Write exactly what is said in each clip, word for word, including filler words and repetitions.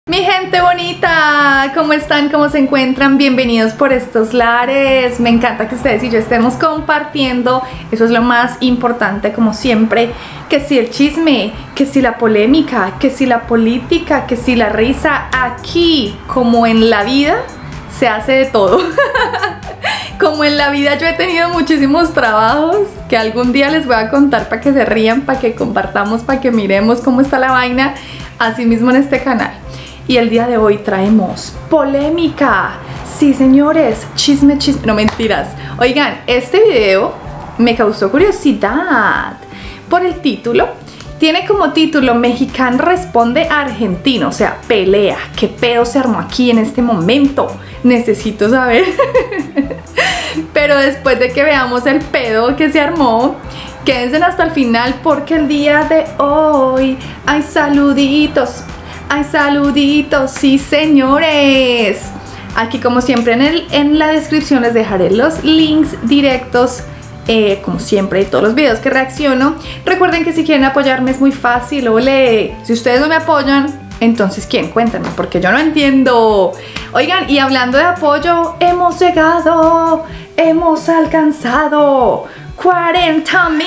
Mi gente bonita, ¿cómo están? ¿Cómo se encuentran? Bienvenidos por estos lares. Me encanta que ustedes y yo estemos compartiendo. Eso es lo más importante, como siempre. Que si el chisme, que si la polémica, que si la política, que si la risa. Aquí, como en la vida, se hace de todo. Como en la vida yo he tenido muchísimos trabajos que algún día les voy a contar para que se rían, para que compartamos, para que miremos cómo está la vaina. Así mismo en este canal. Y el día de hoy traemos polémica. Sí, señores, chisme, chisme. No, mentiras. Oigan, este video me causó curiosidad por el título. Tiene como título Mexicano responde a argentino, o sea, pelea. ¿Qué pedo se armó aquí en este momento? Necesito saber. Pero después de que veamos el pedo que se armó, quédense hasta el final porque el día de hoy hay saluditos. Hay saluditos, sí señores. Aquí como siempre en, el, en la descripción les dejaré los links directos, eh, como siempre, de todos los videos que reacciono. Recuerden que si quieren apoyarme es muy fácil. Ole, si ustedes no me apoyan, entonces ¿quién? Cuéntenme, porque yo no entiendo. Oigan, y hablando de apoyo, hemos llegado, hemos alcanzado cuarenta mil,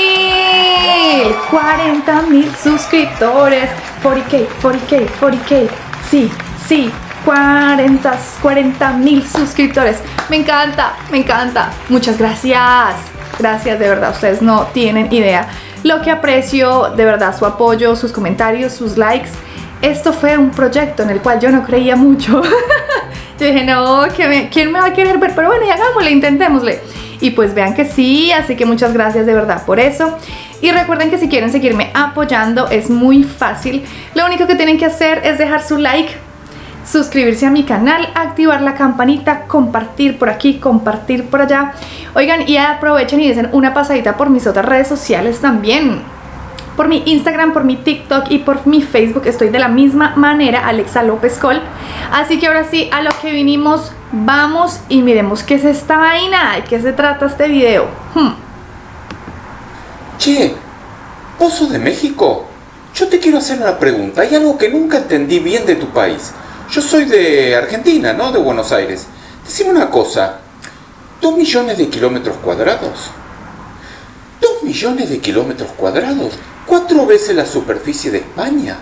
cuarenta mil suscriptores. cuarenta K, cuarenta K, cuarenta K, sí, sí, cuarenta mil suscriptores. Me encanta, me encanta. Muchas gracias, gracias, de verdad, ustedes no tienen idea lo que aprecio, de verdad, su apoyo, sus comentarios, sus likes. Esto fue un proyecto en el cual yo no creía mucho. Yo dije, no, que me, ¿quién me va a querer ver? Pero bueno, ya hagámosle, intentémosle. Y pues vean que sí, así que muchas gracias de verdad por eso. Y recuerden que si quieren seguirme apoyando es muy fácil. Lo único que tienen que hacer es dejar su like, suscribirse a mi canal, activar la campanita, compartir por aquí, compartir por allá. Oigan, y aprovechen y den una pasadita por mis otras redes sociales también. Por mi Instagram, por mi TikTok y por mi Facebook estoy de la misma manera, Alexa López Col. Así que ahora sí, a lo que vinimos, vamos y miremos qué es esta vaina, de qué se trata este video. Hmm. Che, vos sos de México. Yo te quiero hacer una pregunta. Hay algo que nunca entendí bien de tu país. Yo soy de Argentina, ¿no? De Buenos Aires. Decime una cosa. ¿Dos millones de kilómetros cuadrados? ¿Dos millones de kilómetros cuadrados? Cuatro veces la superficie de España.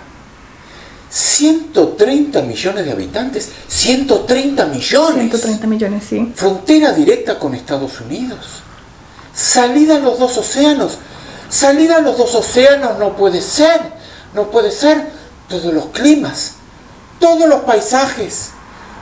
ciento treinta millones de habitantes. ciento treinta millones. ciento treinta millones, sí. Frontera directa con Estados Unidos. Salida a los dos océanos. Salida a los dos océanos no puede ser. No puede ser. Todos los climas. Todos los paisajes.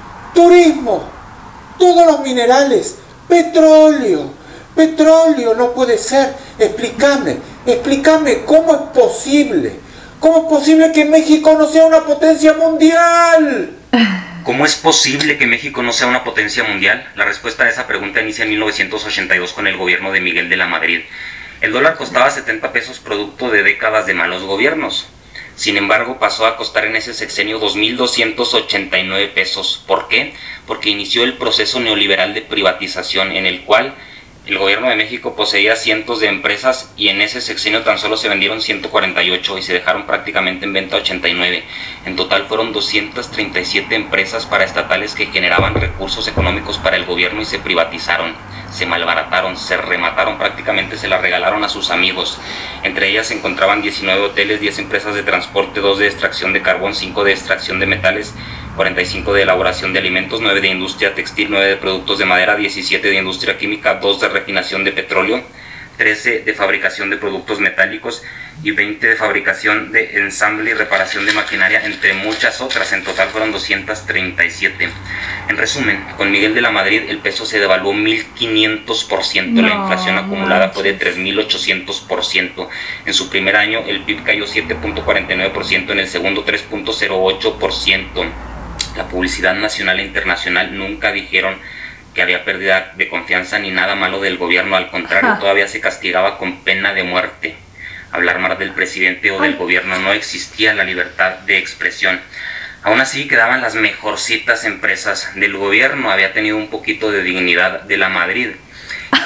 Turismo. Todos los minerales. Petróleo. Petróleo no puede ser. Explícame. Explícame cómo es posible. ¿Cómo es posible que México no sea una potencia mundial? ¿Cómo es posible que México no sea una potencia mundial? La respuesta a esa pregunta inicia en mil novecientos ochenta y dos con el gobierno de Miguel de la Madrid. El dólar costaba setenta pesos producto de décadas de malos gobiernos. Sin embargo, pasó a costar en ese sexenio dos mil doscientos ochenta y nueve pesos. ¿Por qué? Porque inició el proceso neoliberal de privatización en el cual el gobierno de México poseía cientos de empresas y en ese sexenio tan solo se vendieron ciento cuarenta y ocho y se dejaron prácticamente en venta ochenta y nueve. En total fueron doscientas treinta y siete empresas paraestatales que generaban recursos económicos para el gobierno y se privatizaron, se malbarataron, se remataron, prácticamente se las regalaron a sus amigos. Entre ellas se encontraban diecinueve hoteles, diez empresas de transporte, dos de extracción de carbón, cinco de extracción de metales, cuarenta y cinco de elaboración de alimentos, nueve de industria textil, nueve de productos de madera, diecisiete de industria química, dos de refinación de petróleo, trece de fabricación de productos metálicos y veinte de fabricación de ensamble y reparación de maquinaria, entre muchas otras. En total fueron doscientas treinta y siete. En resumen, con Miguel de la Madrid el peso se devaluó mil quinientos por ciento, no, la inflación acumulada fue de tres mil ochocientos por ciento. En su primer año el P I B cayó siete punto cuarenta y nueve por ciento, en el segundo tres punto cero ocho por ciento. La publicidad nacional e internacional nunca dijeron que había pérdida de confianza ni nada malo del gobierno, al contrario, Ajá. todavía se castigaba con pena de muerte. Hablar mal del presidente o del Ay. gobierno, no existía la libertad de expresión. Aún así quedaban las mejorcitas empresas del gobierno, había tenido un poquito de dignidad de la Madrid.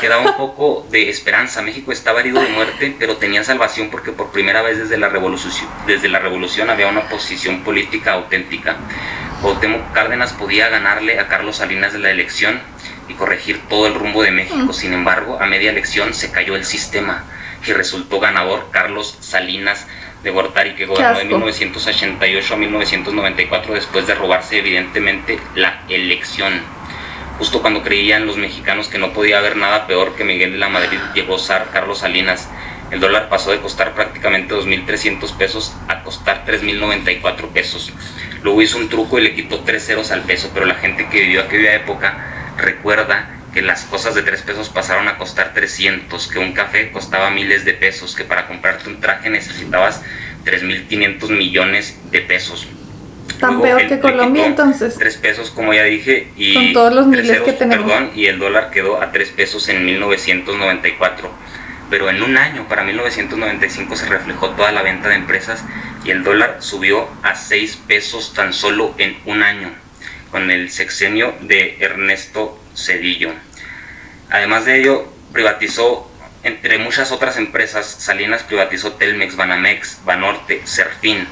quedaba un poco de esperanza. México estaba herido de muerte, pero tenía salvación porque por primera vez desde la revolución, desde la revolución había una oposición política auténtica. Cuauhtémoc Cárdenas podía ganarle a Carlos Salinas de la elección y corregir todo el rumbo de México. Sin embargo, a media elección se cayó el sistema y resultó ganador Carlos Salinas de Gortari, que gobernó de mil novecientos ochenta y ocho a mil novecientos noventa y cuatro después de robarse evidentemente la elección. Justo cuando creían los mexicanos que no podía haber nada peor que Miguel de la Madrid, llegó zar Carlos Salinas. El dólar pasó de costar prácticamente dos mil trescientos pesos a costar tres mil noventa y cuatro pesos. Luego hizo un truco y le quitó tres ceros al peso, pero la gente que vivió aquella época recuerda que las cosas de tres pesos pasaron a costar trescientos, que un café costaba miles de pesos, que para comprarte un traje necesitabas tres mil quinientos millones de pesos. Tan Luego, peor él que le Colombia, quitó entonces. tres pesos, como ya dije, y con todos los miles ceros, que tenemos. Perdón, y el dólar quedó a tres pesos en mil novecientos noventa y cuatro. Pero en un año, para mil novecientos noventa y cinco, se reflejó toda la venta de empresas y el dólar subió a seis pesos tan solo en un año, con el sexenio de Ernesto Zedillo. Además de ello, privatizó, entre muchas otras empresas, Salinas privatizó Telmex, Banamex, Banorte, Serfín,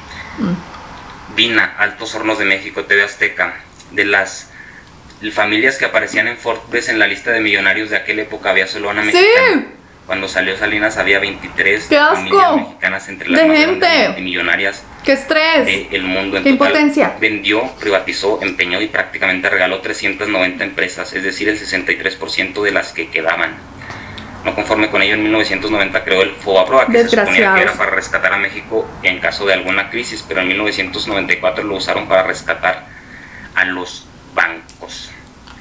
mm. Vina, Altos Hornos de México, T V Azteca. De las familias que aparecían en Forbes en la lista de millonarios de aquella época había solo una mexicana. Sí. Cuando salió Salinas había veintitrés ¡Qué asco! familias mexicanas entre las de más gente. grandes multimillonarias ¡Qué estrés! del mundo. En ¡Qué total, impotencia! vendió, privatizó, empeñó y prácticamente regaló trescientas noventa empresas, es decir, el sesenta y tres por ciento de las que quedaban. No conforme con ello, en mil novecientos noventa creó el FOBAPROA, que se suponía que era para rescatar a México en caso de alguna crisis, pero en mil novecientos noventa y cuatro lo usaron para rescatar a los bancos.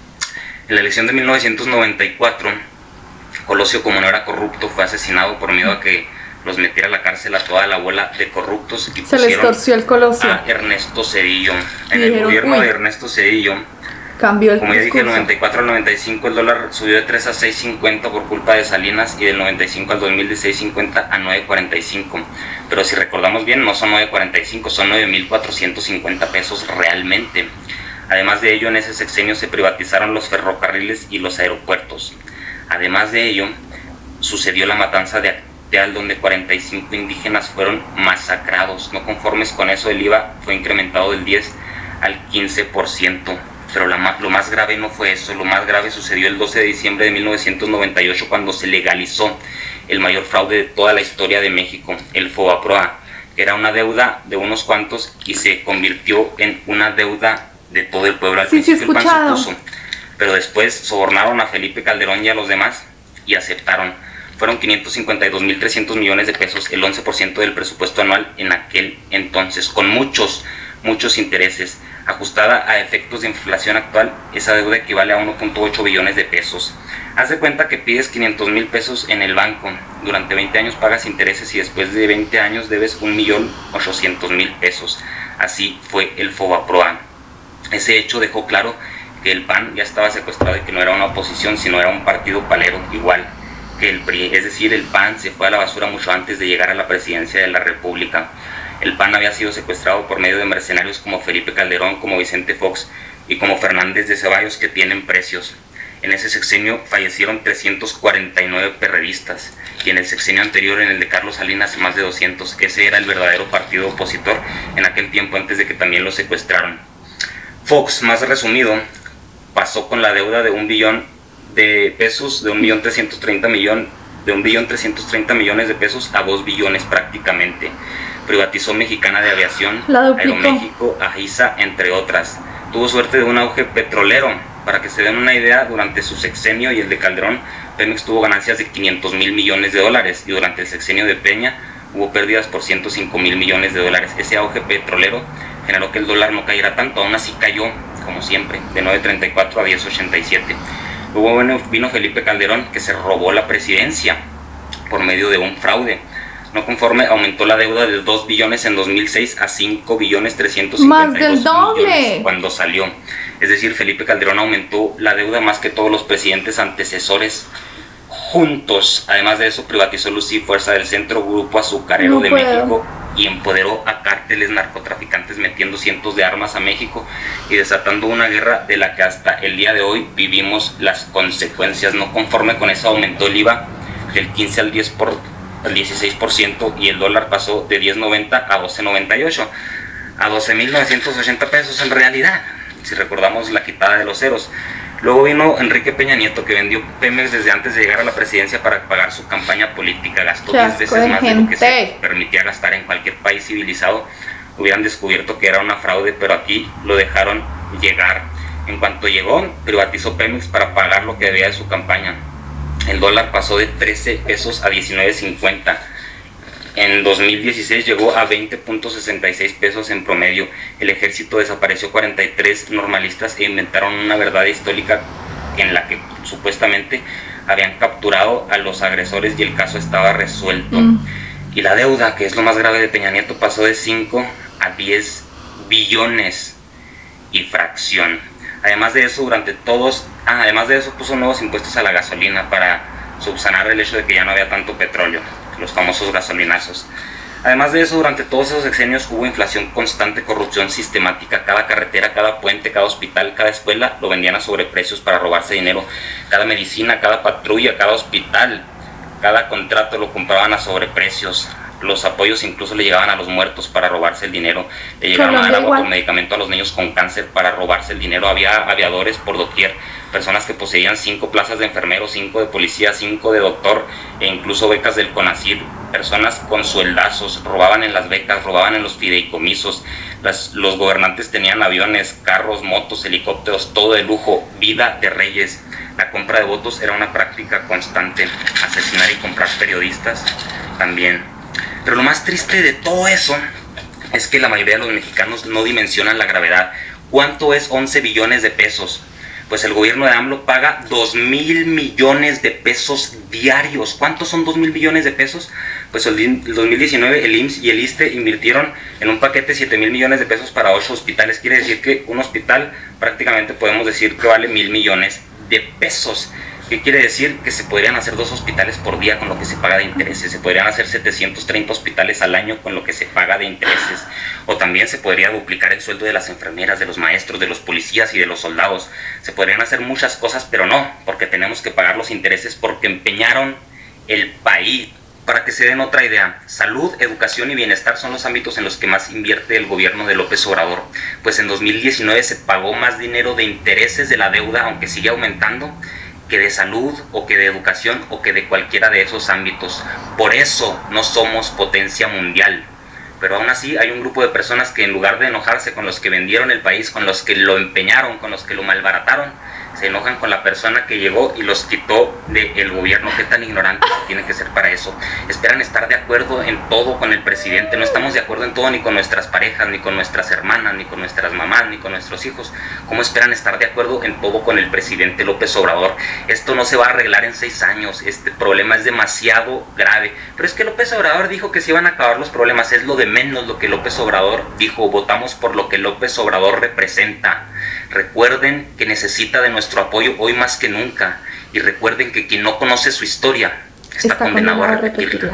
En la elección de mil novecientos noventa y cuatro, Colosio, como no era corrupto, fue asesinado por miedo a que los metiera a la cárcel a toda la bola de corruptos y se les torció el Colosio a Ernesto Zedillo. En y el dijeron, gobierno uy, de Ernesto Zedillo, cambió el como ya dije, discurso. del noventa y cuatro al noventa y cinco el dólar subió de tres a seis cincuenta por culpa de Salinas, y del noventa y cinco al dos mil de seis cincuenta a nueve cuarenta y cinco. Pero si recordamos bien, no son nueve cuarenta y cinco, son nueve mil cuatrocientos cincuenta pesos realmente. Además de ello, en ese sexenio se privatizaron los ferrocarriles y los aeropuertos. Además de ello, sucedió la matanza de Acteal, donde cuarenta y cinco indígenas fueron masacrados. No conformes con eso, el I V A fue incrementado del diez al quince por ciento. Pero la, lo más grave no fue eso. Lo más grave sucedió el doce de diciembre de mil novecientos noventa y ocho, cuando se legalizó el mayor fraude de toda la historia de México, el FOBAPROA, que era una deuda de unos cuantos y se convirtió en una deuda de todo el pueblo. Al sí, principio sí, el P A N se puso, pero después sobornaron a Felipe Calderón y a los demás y aceptaron. Fueron quinientos cincuenta y dos mil trescientos millones de pesos, el once por ciento del presupuesto anual en aquel entonces, con muchos, muchos intereses. Ajustada a efectos de inflación actual, esa deuda equivale a uno punto ocho billones de pesos. Haz de cuenta que pides quinientos mil pesos en el banco, durante veinte años pagas intereses y después de veinte años debes un millón ochocientos mil pesos. Así fue el FOBAPROA. Ese hecho dejó claro que el P A N ya estaba secuestrado y que no era una oposición, sino era un partido palero, igual que el P R I. Es decir, el P A N se fue a la basura mucho antes de llegar a la presidencia de la República. El P A N había sido secuestrado por medio de mercenarios como Felipe Calderón, como Vicente Fox y como Fernández de Ceballos, que tienen precios. En ese sexenio fallecieron trescientos cuarenta y nueve perredistas, y en el sexenio anterior, en el de Carlos Salinas, más de doscientos. Ese era el verdadero partido opositor en aquel tiempo, antes de que también lo secuestraron. Fox, más resumido, pasó con la deuda de un billón de pesos, de un billón trescientos treinta millones, de un billón trescientos treinta millones de pesos a dos billones prácticamente. Privatizó Mexicana de Aviación, Aeroméxico, AISA, entre otras. Tuvo suerte de un auge petrolero. Para que se den una idea, durante su sexenio y el de Calderón, Pemex tuvo ganancias de quinientos mil millones de dólares, y durante el sexenio de Peña hubo pérdidas por ciento cinco mil millones de dólares. Ese auge petrolero generó que el dólar no cayera tanto, aún así cayó, como siempre, de nueve treinta y cuatro a diez ochenta y siete. Luego vino Felipe Calderón, que se robó la presidencia por medio de un fraude. No conforme, aumentó la deuda de dos billones en dos mil seis a cinco billones trescientos cincuenta y dos más del doble millones cuando salió. Es decir, Felipe Calderón aumentó la deuda más que todos los presidentes antecesores juntos. Además de eso, privatizó Luz y Fuerza del Centro, Grupo Azucarero No de puedo. México, y empoderó a cárteles narcotraficantes metiendo cientos de armas a México y desatando una guerra de la que hasta el día de hoy vivimos las consecuencias. No conforme con eso, aumentó el I V A del quince al diez por, al dieciséis por ciento y el dólar pasó de diez noventa a doce noventa y ocho, a doce mil novecientos ochenta pesos en realidad, si recordamos la quitada de los ceros. Luego vino Enrique Peña Nieto, que vendió Pemex desde antes de llegar a la presidencia para pagar su campaña política. Gastó diez veces más de lo que se permitía gastar en cualquier país civilizado. Hubieran descubierto que era una fraude, pero aquí lo dejaron llegar. En cuanto llegó, privatizó Pemex para pagar lo que debía de su campaña. El dólar pasó de trece pesos a diecinueve cincuenta. En dos mil dieciséis llegó a veinte punto sesenta y seis pesos en promedio. El ejército desapareció cuarenta y tres normalistas e inventaron una verdad histórica en la que supuestamente habían capturado a los agresores y el caso estaba resuelto. Mm. Y la deuda, que es lo más grave de Peña Nieto, pasó de cinco a diez billones y fracción. Además de eso, durante todos, ah, además de eso puso nuevos impuestos a la gasolina para subsanar el hecho de que ya no había tanto petróleo, los famosos gasolinazos. Además de eso, durante todos esos sexenios hubo inflación constante, corrupción sistemática. Cada carretera, cada puente, cada hospital, cada escuela lo vendían a sobreprecios para robarse dinero. Cada medicina, cada patrulla, cada hospital, cada contrato lo compraban a sobreprecios. Los apoyos incluso le llegaban a los muertos para robarse el dinero. Le llegaban a dar agua con medicamento a los niños con cáncer para robarse el dinero. Había aviadores por doquier, personas que poseían cinco plazas de enfermero, cinco de policía, cinco de doctor e incluso becas del CONACYT. Personas con sueldazos robaban en las becas, robaban en los fideicomisos. Las, los gobernantes tenían aviones, carros, motos, helicópteros, todo de lujo, vida de reyes. La compra de votos era una práctica constante. Asesinar y comprar periodistas también. Pero lo más triste de todo eso es que la mayoría de los mexicanos no dimensionan la gravedad. ¿Cuánto es once billones de pesos? Pues el gobierno de AMLO paga dos mil millones de pesos diarios. ¿Cuántos son dos mil millones de pesos? Pues el dos mil diecinueve el I M S S y el ISSSTE invirtieron en un paquete siete mil millones de pesos para ocho hospitales. Quiere decir que un hospital prácticamente podemos decir que vale mil millones de pesos. ¿Qué quiere decir? Que se podrían hacer dos hospitales por día con lo que se paga de intereses. Se podrían hacer setecientos treinta hospitales al año con lo que se paga de intereses. O también se podría duplicar el sueldo de las enfermeras, de los maestros, de los policías y de los soldados. Se podrían hacer muchas cosas, pero no, porque tenemos que pagar los intereses porque empeñaron el país. Para que se den otra idea, salud, educación y bienestar son los ámbitos en los que más invierte el gobierno de López Obrador. Pues en dos mil diecinueve se pagó más dinero de intereses de la deuda, aunque sigue aumentando, que de salud o que de educación o que de cualquiera de esos ámbitos. Por eso no somos potencia mundial. Pero aún así hay un grupo de personas que en lugar de enojarse con los que vendieron el país, con los que lo empeñaron, con los que lo malbarataron, se enojan con la persona que llegó y los quitó del gobierno. ¿Qué tan ignorantes tienen que ser para eso? Esperan estar de acuerdo en todo con el presidente. No estamos de acuerdo en todo ni con nuestras parejas, ni con nuestras hermanas, ni con nuestras mamás, ni con nuestros hijos. ¿Cómo esperan estar de acuerdo en todo con el presidente López Obrador? Esto no se va a arreglar en seis años. Este problema es demasiado grave. Pero es que López Obrador dijo que se iban a acabar los problemas. Es lo de menos lo que López Obrador dijo. Votamos por lo que López Obrador representa. Recuerden que necesita de nuestro apoyo hoy más que nunca. Y recuerden que quien no conoce su historia está, está condenado, condenado a repetirla.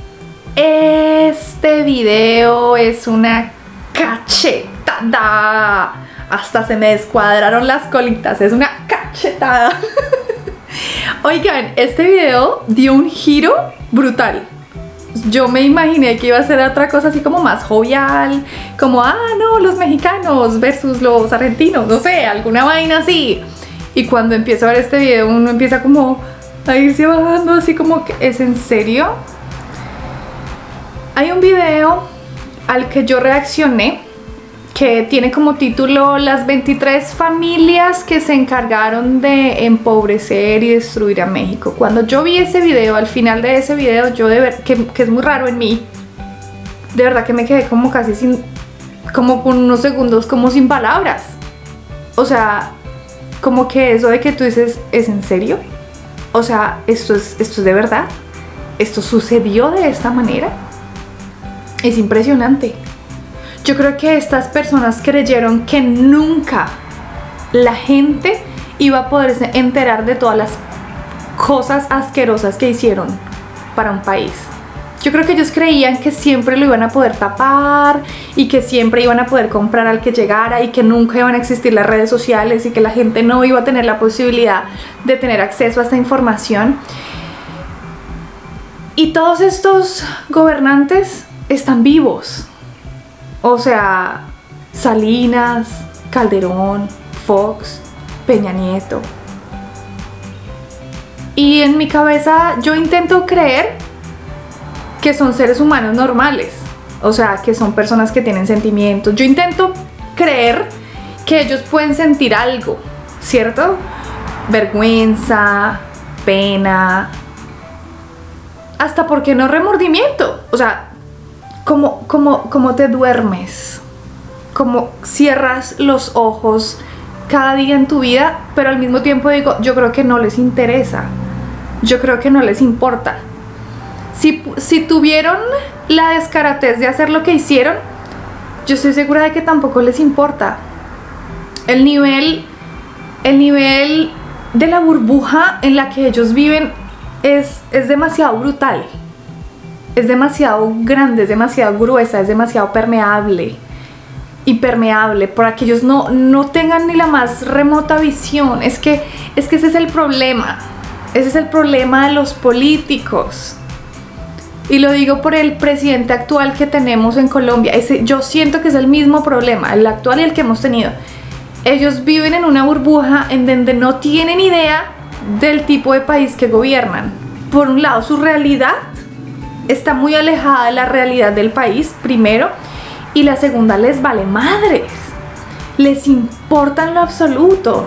Este video es una cachetada. Hasta se me descuadraron las colitas. Es una cachetada. Oigan, este video dio un giro brutal. Yo me imaginé que iba a ser otra cosa así como más jovial, como, ah, no, los mexicanos versus los argentinos, no sé, alguna vaina así. Y cuando empiezo a ver este video, uno empieza como a irse bajando, así como que, ¿es en serio? Hay un video al que yo reaccioné que tiene como título las veintitrés familias que se encargaron de empobrecer y destruir a México. Cuando yo vi ese video, al final de ese video, yo de ver que, que es muy raro en mí, de verdad que me quedé como casi sin, como por unos segundos, como sin palabras. O sea, como que eso de que tú dices, ¿es en serio? O sea, ¿esto es, esto es de verdad? ¿Esto sucedió de esta manera? Es impresionante. Yo creo que estas personas creyeron que nunca la gente iba a poderse enterar de todas las cosas asquerosas que hicieron para un país. Yo creo que ellos creían que siempre lo iban a poder tapar y que siempre iban a poder comprar al que llegara y que nunca iban a existir las redes sociales y que la gente no iba a tener la posibilidad de tener acceso a esta información. Y todos estos gobernantes están vivos. O sea, Salinas, Calderón, Fox, Peña Nieto. Y en mi cabeza yo intento creer que son seres humanos normales, o sea, que son personas que tienen sentimientos. Yo intento creer que ellos pueden sentir algo, ¿cierto? Vergüenza, pena, hasta, ¿por qué no remordimiento? O sea, como, como, como te duermes, como cierras los ojos cada día en tu vida, pero al mismo tiempo digo, yo creo que no les interesa, yo creo que no les importa. Si, si tuvieron la descaratez de hacer lo que hicieron, yo estoy segura de que tampoco les importa. El nivel, el nivel de la burbuja en la que ellos viven es, es demasiado brutal. Es demasiado grande, es demasiado gruesa, es demasiado permeable. Impermeable, para que ellos no, no tengan ni la más remota visión. Es que, es que ese es el problema. Ese es el problema de los políticos. Y lo digo por el presidente actual que tenemos en Colombia. Ese, yo siento que es el mismo problema, el actual y el que hemos tenido. Ellos viven en una burbuja en donde no tienen idea del tipo de país que gobiernan. Por un lado, su realidad está muy alejada de la realidad del país, primero. Y la segunda, les vale madres. Les importa en lo absoluto.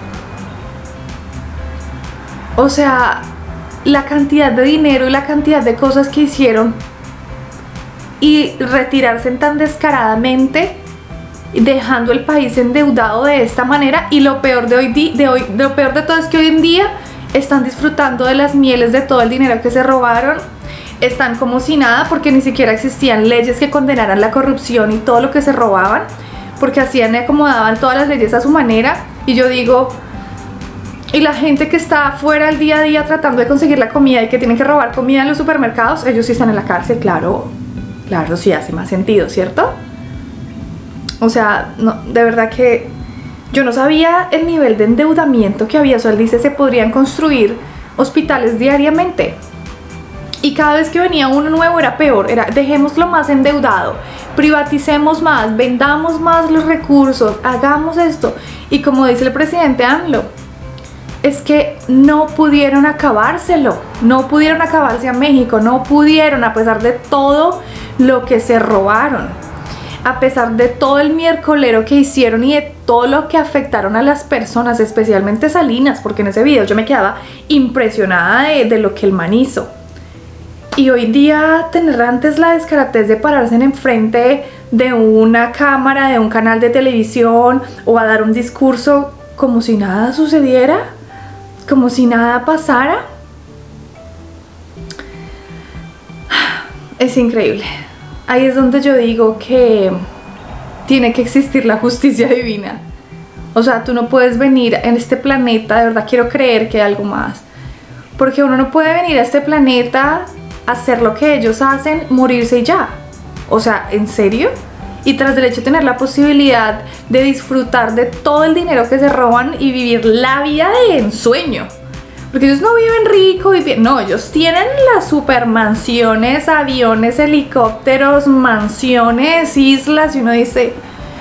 O sea, la cantidad de dinero y la cantidad de cosas que hicieron y retirarse tan descaradamente, dejando el país endeudado de esta manera. Y lo peor de hoy, de hoy, lo peor de todo es que hoy en día están disfrutando de las mieles de todo el dinero que se robaron. Están como si nada, porque ni siquiera existían leyes que condenaran la corrupción y todo lo que se robaban, porque hacían y acomodaban todas las leyes a su manera. Y yo digo, y la gente que está fuera el día a día tratando de conseguir la comida y que tienen que robar comida en los supermercados, ellos sí están en la cárcel. Claro, claro, sí hace más sentido, ¿cierto? O sea, no, de verdad que yo no sabía el nivel de endeudamiento que había. O sea, él dice, se podrían construir hospitales diariamente. Y cada vez que venía uno nuevo era peor, era dejémoslo más endeudado, privaticemos más, vendamos más los recursos, hagamos esto. Y como dice el presidente AMLO, es que no pudieron acabárselo, no pudieron acabarse a México, no pudieron, a pesar de todo lo que se robaron, a pesar de todo el miércolero que hicieron y de todo lo que afectaron a las personas, especialmente Salinas, porque en ese video yo me quedaba impresionada de, de lo que el man hizo. Y hoy día tener antes la descaratez de pararse en enfrente de una cámara, de un canal de televisión, o a dar un discurso como si nada sucediera, como si nada pasara, es increíble. Ahí es donde yo digo que tiene que existir la justicia divina. O sea, tú no puedes venir en este planeta, de verdad quiero creer que hay algo más, porque uno no puede venir a este planeta, hacer lo que ellos hacen, morirse y ya. O sea, ¿en serio? Y tras del hecho de tener la posibilidad de disfrutar de todo el dinero que se roban y vivir la vida de ensueño. Porque ellos no viven rico, viven, no, ellos tienen las supermansiones, aviones, helicópteros, mansiones, islas, y uno dice,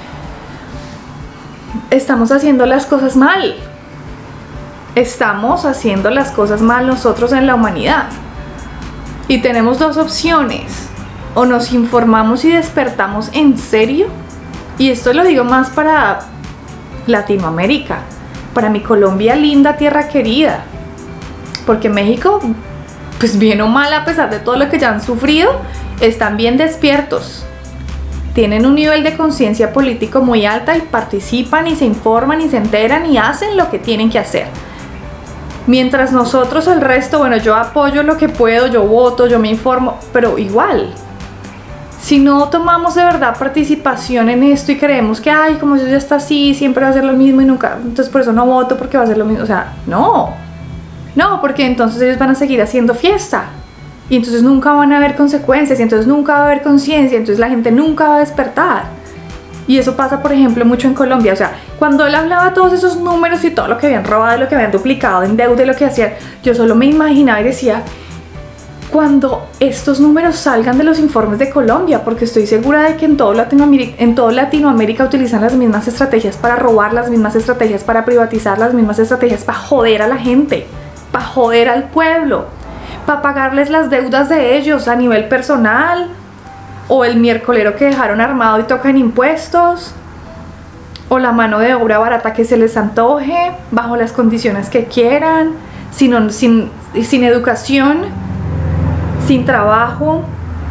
estamos haciendo las cosas mal. Estamos haciendo las cosas mal nosotros en la humanidad. Y tenemos dos opciones: o nos informamos y despertamos en serio, y esto lo digo más para Latinoamérica, para mi Colombia linda, tierra querida, porque México, pues bien o mal, a pesar de todo lo que ya han sufrido, están bien despiertos, tienen un nivel de conciencia político muy alta y participan y se informan y se enteran y hacen lo que tienen que hacer. Mientras nosotros, el resto, bueno, yo apoyo lo que puedo, yo voto, yo me informo, pero igual, si no tomamos de verdad participación en esto y creemos que, ay, como eso ya está así, siempre va a ser lo mismo y nunca, entonces por eso no voto porque va a ser lo mismo, o sea, no, No, porque entonces ellos van a seguir haciendo fiesta. Y entonces nunca van a haber consecuencias, y entonces nunca va a haber conciencia, entonces la gente nunca va a despertar. Y eso pasa, por ejemplo, mucho en Colombia. O sea, cuando él hablaba todos esos números y todo lo que habían robado, lo que habían duplicado en deuda y lo que hacían, yo solo me imaginaba y decía, cuando estos números salgan de los informes de Colombia, porque estoy segura de que en todo Latinoamérica, en todo Latinoamérica utilizan las mismas estrategias para robar, las mismas estrategias para privatizar, las mismas estrategias para joder a la gente, para joder al pueblo, para pagarles las deudas de ellos a nivel personal, o el miércolero que dejaron armado y tocan impuestos, o la mano de obra barata que se les antoje, bajo las condiciones que quieran, sin, sin, sin educación, sin trabajo.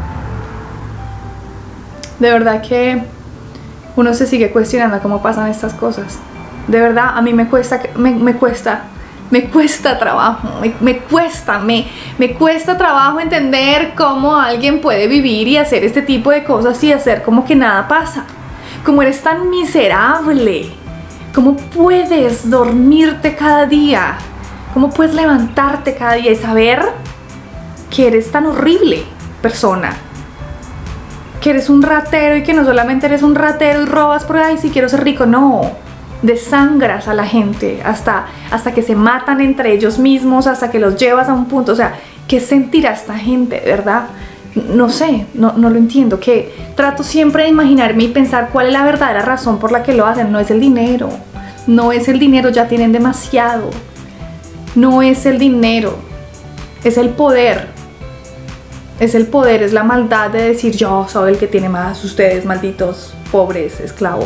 De verdad que uno se sigue cuestionando cómo pasan estas cosas. De verdad, a mí me cuesta, me, me cuesta, me cuesta trabajo, me, me cuesta, me, me cuesta trabajo entender cómo alguien puede vivir y hacer este tipo de cosas y hacer como que nada pasa. Cómo eres tan miserable, cómo puedes dormirte cada día, cómo puedes levantarte cada día y saber que eres tan horrible persona, que eres un ratero y que no solamente eres un ratero y robas por ahí si quiero ser rico, no, desangras a la gente hasta, hasta que se matan entre ellos mismos, hasta que los llevas a un punto. O sea, ¿qué sentirá esta gente, verdad? No sé, no, no lo entiendo, que trato siempre de imaginarme y pensar cuál es la verdadera razón por la que lo hacen. No es el dinero, no es el dinero, ya tienen demasiado, no es el dinero, es el poder. Es el poder, es la maldad de decir yo soy el que tiene más, ustedes malditos pobres esclavos.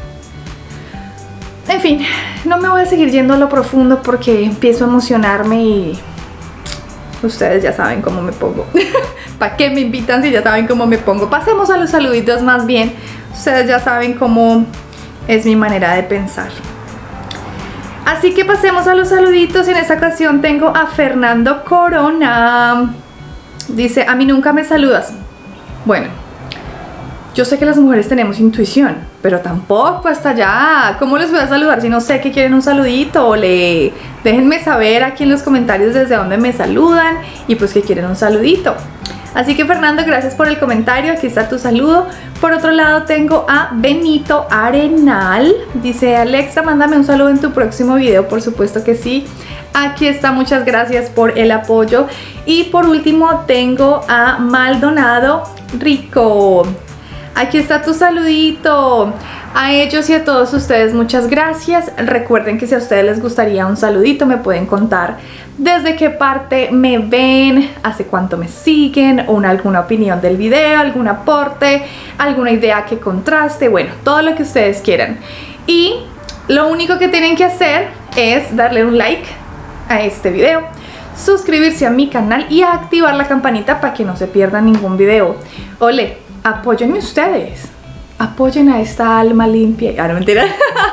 En fin, no me voy a seguir yendo a lo profundo porque empiezo a emocionarme y ustedes ya saben cómo me pongo. ¿Para qué me invitan si ya saben cómo me pongo? Pasemos a los saluditos más bien. Ustedes ya saben cómo es mi manera de pensar. Así que pasemos a los saluditos. En esta ocasión tengo a Fernando Corona. Dice, a mí nunca me saludas. Bueno, yo sé que las mujeres tenemos intuición, pero tampoco hasta allá. ¿Cómo les voy a saludar si no sé que quieren un saludito? Le... Déjenme saber aquí en los comentarios desde dónde me saludan y pues que quieren un saludito. Así que Fernando, gracias por el comentario, aquí está tu saludo. Por otro lado tengo a Benito Arenal. Dice, Alexa, mándame un saludo en tu próximo video. Por supuesto que sí. Aquí está, muchas gracias por el apoyo. Y por último tengo a Maldonado Rico. Aquí está tu saludito. A ellos y a todos ustedes muchas gracias. Recuerden que si a ustedes les gustaría un saludito me pueden contar desde qué parte me ven, hace cuánto me siguen, o una, alguna opinión del video, algún aporte, alguna idea que contraste, bueno, todo lo que ustedes quieran. Y lo único que tienen que hacer es darle un like a este video, suscribirse a mi canal y activar la campanita para que no se pierdan ningún video. Ole, apóyenme ustedes, apoyen a esta alma limpia. Ah, no, mentira.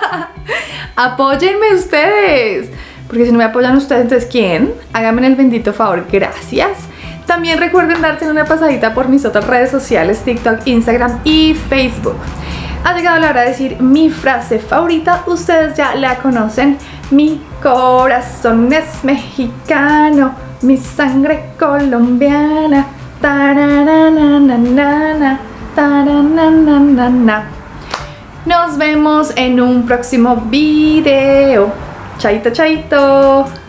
Apóyenme ustedes, porque si no me apoyan ustedes, entonces ¿quién? Háganme el bendito favor, gracias. También recuerden darse una pasadita por mis otras redes sociales, TikTok, Instagram y Facebook. Ha llegado la hora de decir mi frase favorita, ustedes ya la conocen. Mi corazón es mexicano, mi sangre colombiana. Tarananana, tarananana. Nos vemos en un próximo video. Chaito, chaito.